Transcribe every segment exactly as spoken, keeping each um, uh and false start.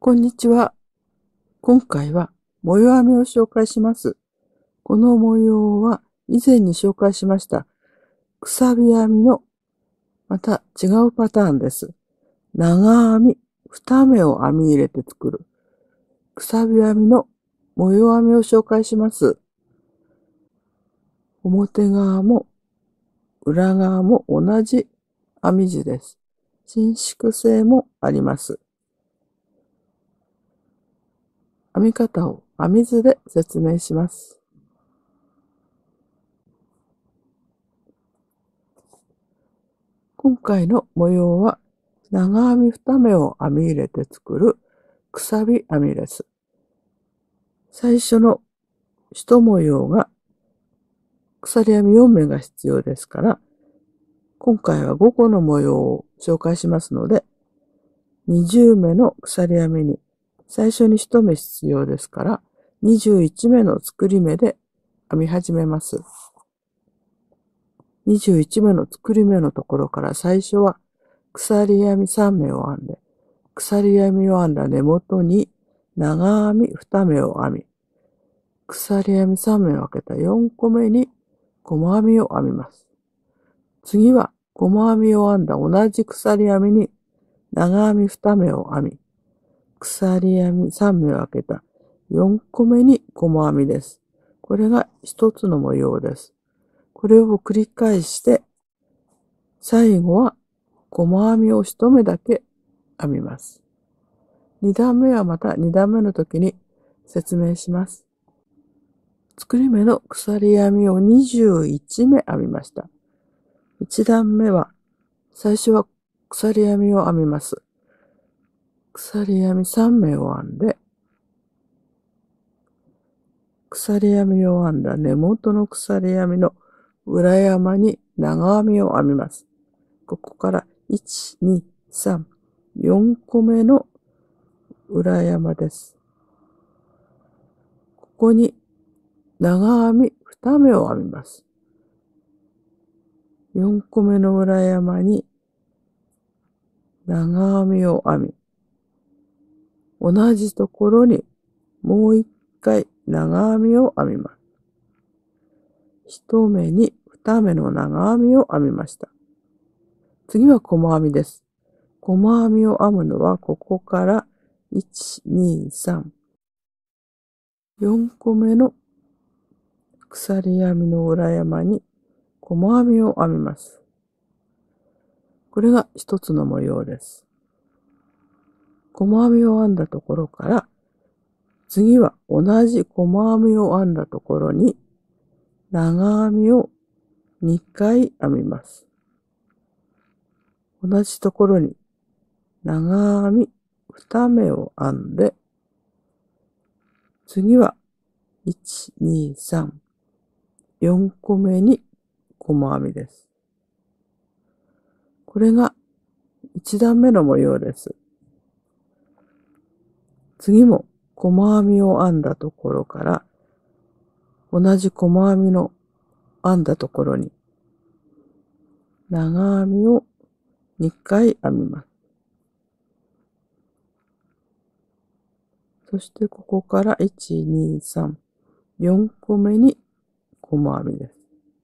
こんにちは。今回は模様編みを紹介します。この模様は以前に紹介しましたくさび編みのまた違うパターンです。長編みに目を編み入れて作るくさび編みの模様編みを紹介します。表側も裏側も同じ編み地です。伸縮性もあります。編み方を編み図で説明します。今回の模様は長編みに目を編み入れて作るくさび編みです。最初の一模様が鎖編みよん目が必要ですから、今回はごこの模様を紹介しますので、にじゅう目の鎖編みに最初に一目必要ですから、にじゅういち目の作り目で編み始めます。にじゅういち目の作り目のところから最初は鎖編みさん目を編んで、鎖編みを編んだ根元に長編みに目を編み、鎖編みさん目を開けたよんこめに細編みを編みます。次は細編みを編んだ同じ鎖編みに長編みに目を編み、鎖編みさん目を開けたよんこめに細編みです。これが一つの模様です。これを繰り返して、最後は細編みを一目だけ編みます。に段目はまたに段目の時に説明します。作り目の鎖編みをにじゅういち目編みました。いち段目は最初は鎖編みを編みます。鎖編みさん目を編んで、鎖編みを編んだ根元の鎖編みの裏山に長編みを編みます。ここからいち、に、さん、よんこめの裏山です。ここに長編みに目を編みます。よんこめの裏山に長編みを編み、同じところにもう一回長編みを編みます。一目に二目の長編みを編みました。次は細編みです。細編みを編むのはここからいち、に、さん、よんこめの鎖編みの裏山に細編みを編みます。これが一つの模様です。細編みを編んだところから、次は同じ細編みを編んだところに長編みをにかい編みます。同じところに長編みに目を編んで、次はいち、に、さん、よんこめに細編みです。これがいち段目の模様です。次も細編みを編んだところから同じ細編みの編んだところに長編みをにかい編みます。そしてここからいち、に、さん、よんこめに細編みです。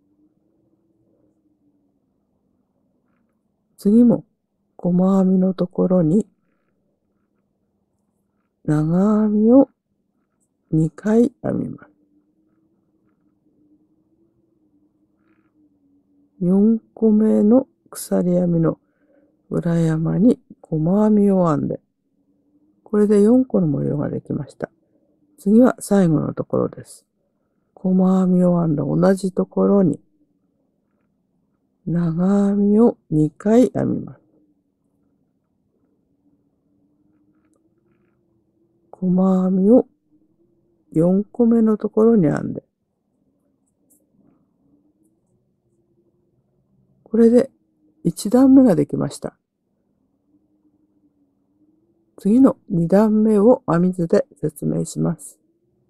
次も細編みのところに長編みをにかい編みます。よんこめの鎖編みの裏山に細編みを編んで、これでよんこの模様ができました。次は最後のところです。細編みを編んだ同じところに長編みをにかい編みます。細編みをよんこめのところに編んで、これでいち段目ができました。次のに段目を編み図で説明します。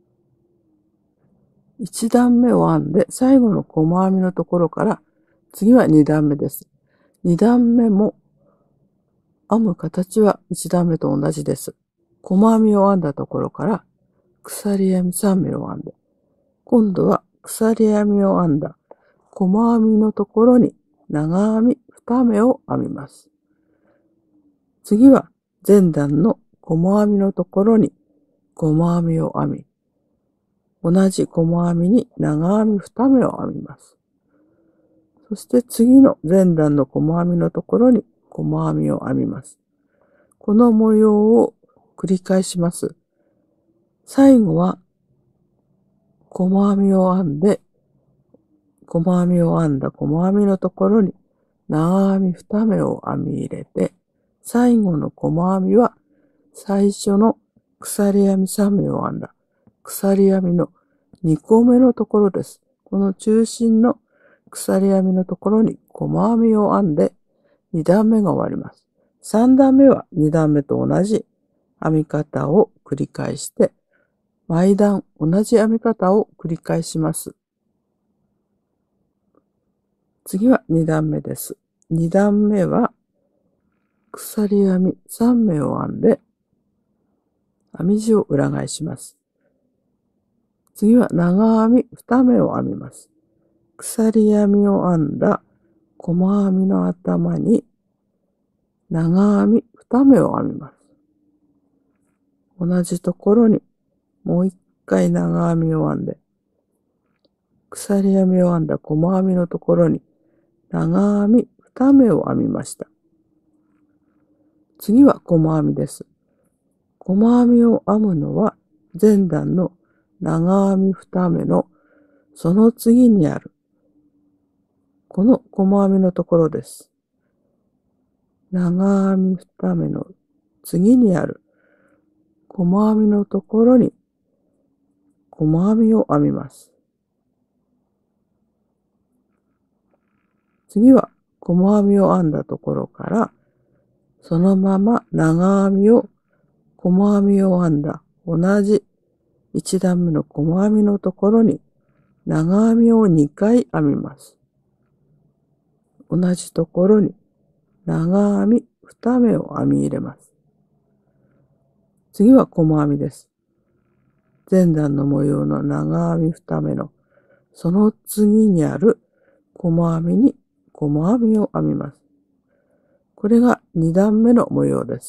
いち段目を編んで最後の細編みのところから次はに段目です。に段目も編む形はいち段目と同じです。 細編みを編んだところから鎖編みさんめいを編んで、今度は鎖編みを編んだ細編みのところに長編みにめいを編みます。次は前段の細編みのところに細編みを編み、同じ細編みに長編みにめいを編みます。そして次の前段の細編みのところに細編みを編みます。この模様を繰り返します。最後は細編みを編んで、細編みを編んだ細編みのところに長編みにめいを編み入れて、最後の細編みは最初の鎖編みさんめいを編んだ鎖編みのにこめのところです。この中心の鎖編みのところに細編みを編んでに段目が終わります。さん段目はに段目と同じ編み方を繰り返して、毎段同じ編み方を繰り返します。次はに段目です。に段目は鎖編みさんめいを編んで編み地を裏返します。次は長編みにめいを編みます。鎖編みを編んだ細編みの頭に長編みにめいを編みます。同じところにもう一回長編みを編んで、鎖編みを編んだ細編みのところに長編みにめいを編みました。次は細編みです。細編みを編むのは前段の長編みにめいのその次にあるこの細編みのところです。長編みにめいの次にある細編みのところに細編みを編みます。次は細編みを編んだところからそのまま長編みを細編みを編んだ同じいち段目の細編みのところに長編みをにかい編みます。同じところに長編みにめいを編み入れます。次は細編みです。前段の模様の長編みにめいのその次にある細編みに細編みを編みます。これがに段目の模様です。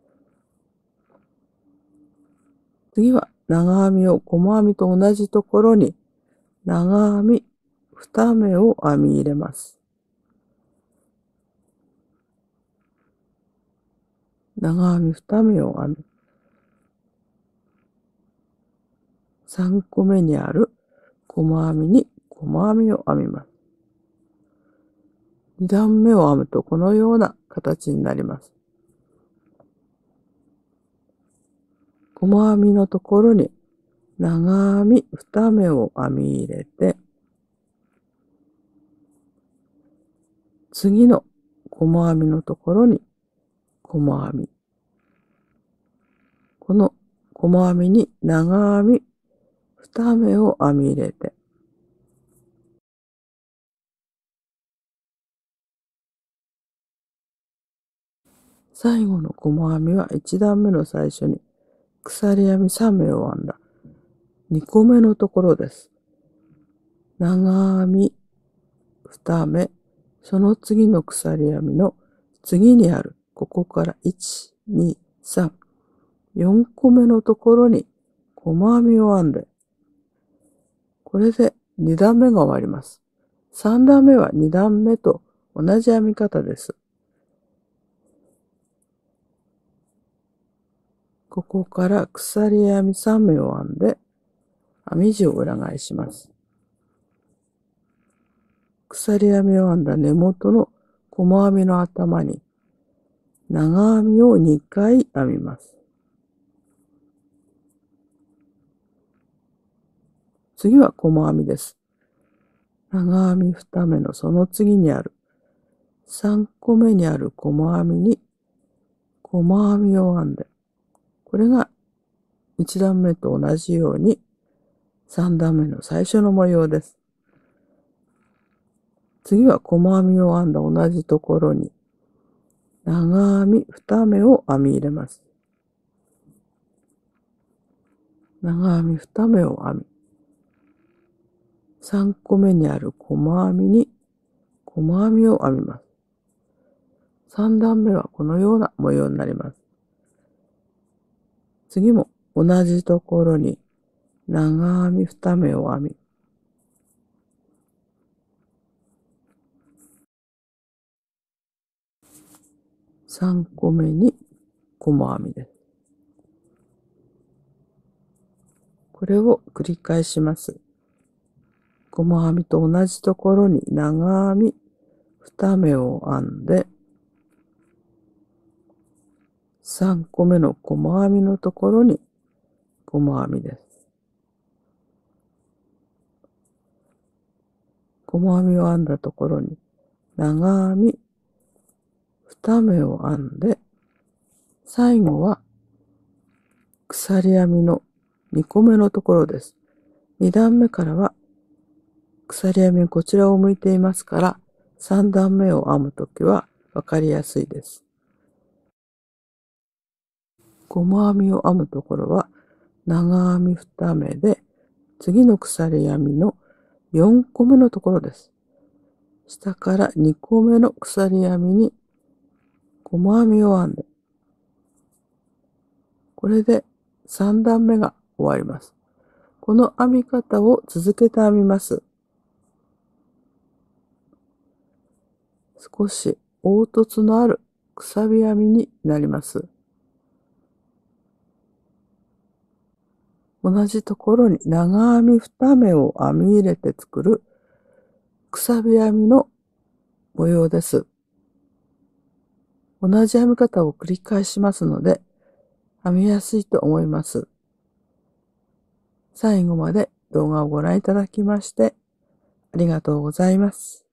次は長編みを細編みと同じところに長編みにめいを編み入れます。長編みにめいを編み、さんこめにある細編みに細編みを編みます。に段目を編むとこのような形になります。細編みのところに長編みにめいを編み入れて、次の細編みのところに細編み。この細編みに長編みにめいを編み入れて、最後の細編みはいち段目の最初に鎖編みさんめいを編んだにこめのところです。長編みにめい、その次の鎖編みの次にあるここからいち、に、さん、よんこめのところに細編みを編んで、これでに段目が終わります。さん段目はに段目と同じ編み方です。ここから鎖編みさんめいを編んで、編み地を裏返します。鎖編みを編んだ根元の細編みの頭に長編みをにかい編みます。次は細編みです。長編みにめいのその次にあるさんこめにある細編みに細編みを編んで、これがいち段目と同じようにさん段目の最初の模様です。次は細編みを編んだ同じところに長編みにめいを編み入れます。 長編みに目を編み、さんこめにある細編みに細編みを編みます。さん段目はこのような模様になります。次も同じところに長編みに目を編み、さんこめに細編みです。これを繰り返します。細編みと同じところに長編みに目を編んで、さんこめの細編みのところに細編みです。細編みを編んだところに長編みに目を編んで、最後は鎖編みのにこめのところです。に段目からは鎖編みこちらを向いていますから、さん段目を編むときはわかりやすいです。細編みを編むところは長編みに目で、次の鎖編みのよんこめのところです。下からにこめの鎖編みに細編みを編んで、これでさん段目が終わります。この編み方を続けて編みます。少し凹凸のあるくさび編みになります。同じところに長編みに目を編み入れて作るくさび編みの模様です。同じ編み方を繰り返しますので、編みやすいと思います。最後まで動画をご覧いただきましてありがとうございます。